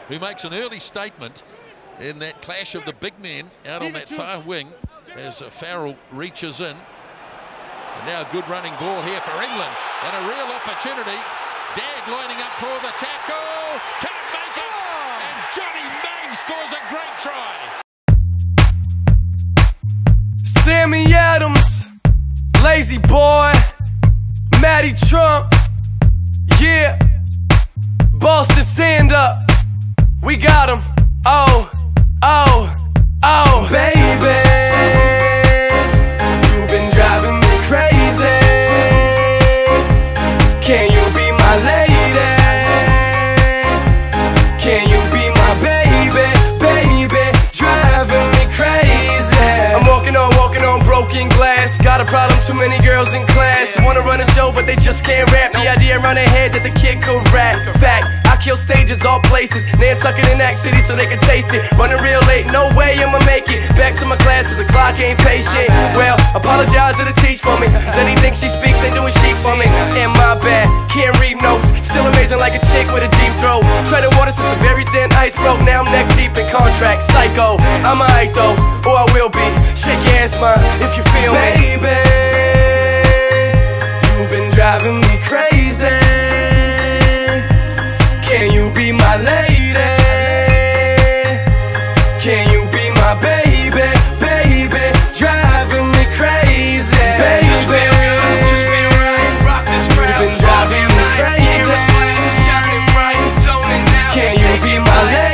who makes an early statement in that clash of the big men out on that far wing as Farrell reaches in. And now a good running ball here for England and a real opportunity. Dagg lining up for the tackle, can't make it, and Jonny scores a great try. Sammy Adams, Lazy Boy, Matty Trump, yeah. Boston, stand up, we got him. Oh, oh, oh, baby, you've been driving me crazy. Can you be my lady? Can you be my baby, baby, driving me crazy? I'm walking on broken glass. Got a problem, too many girls in class. Wanna run a show, but they just can't rap. The idea run ahead that the kid could rap. Fact, I kill stages, all places. Nantucket in that city so they can taste it. Running real late, no way I'ma make it. Back to my classes, the clock ain't patient. Well, apologize to the teach for me, cause anything she speaks ain't doing shit for me. And my bad, can't read notes. Still amazing like a chick with a deep throat. Treaded water since the very thin ice broke. Now I'm neck deep in contracts, psycho. I'm alright though, or I will be. Shake your ass, man, if you feel me. Baby, you've been driving me crazy. Can you be my lady? Can you be my baby, baby, driving me crazy? Baby, just feel good, just feel right. Rock this crowd. You've been driving me crazy. Heroes flames are shining bright, zoning out. Can you be my lady?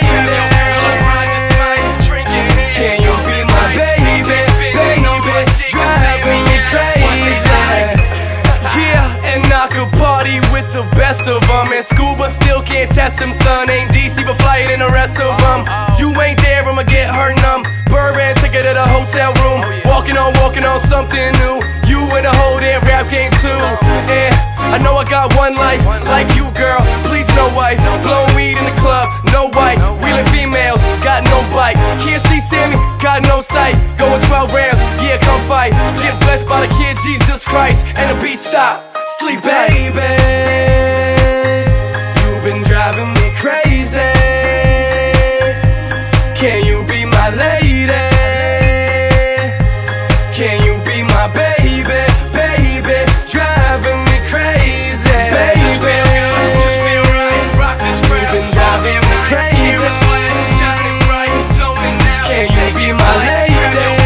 Can you be my baby, baby, driving me crazy? Yeah, and I could party with the best of them. And scuba still can't test them, son. Ain't DC but flying in the rest of them. You ain't there, I'ma get her numb. Burbank, take her to the hotel room. Walking on something new. You in the whole damn rap game too. And I know I got one life, like you girl, please no wife. Blowing weed in the club, no white. Wheeling females, got no bite. Can't see Sammy, got no sight. Going 12 rounds, yeah, come fight. Get blessed by the kid Jesus Christ. And the beat stop, sleep baby. You've been driving me crazy. Can you be my lady? Can you be my baby, baby, driving me crazy? Baby, just feel good, just feel right. Rock this crowd. You've been driving me crazy. Heroes flames are shining bright, zoning out. Can you be my lady?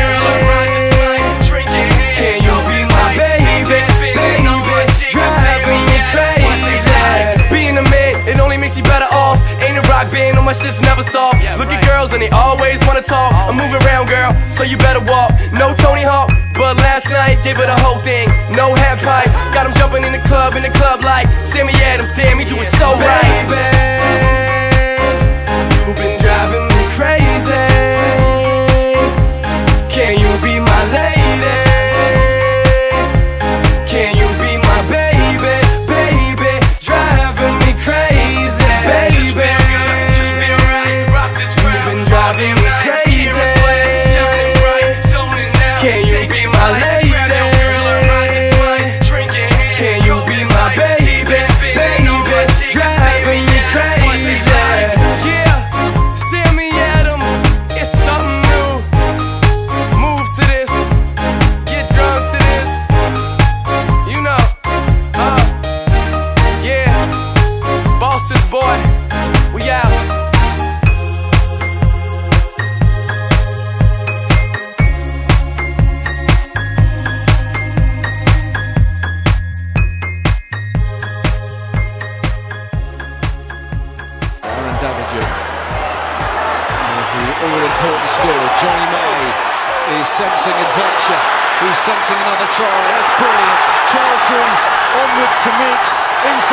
Can you be my baby, baby, driving me crazy? Being a man, it only makes you better off. Ain't a rock band, no, my shit's never soft. Look at girls and they always wanna talk. I'm moving around, girl, so you better walk. No Tony Hawk, but last night gave her the whole thing. No half pipe, got him jumping in the club like Sammy Adams. Damn, he do it so right. Baby, you've been driving me crazy. Can you be my lady? Can you be my baby, baby, driving me crazy? Baby, just feel good, just feel right. Rock this crowd. You've been driving me crazy. Heroes flames are shining bright, zoning out. Can you be my lady? Can you be my baby, baby, driving me crazy? Yeah, Sammy Adams, it's something new. Move to this, get drunk to this. You know, yeah, Boston's boy, we out. All-important scorer, Jonny is sensing adventure. He's sensing another try. That's brilliant. Childries onwards to Meeks.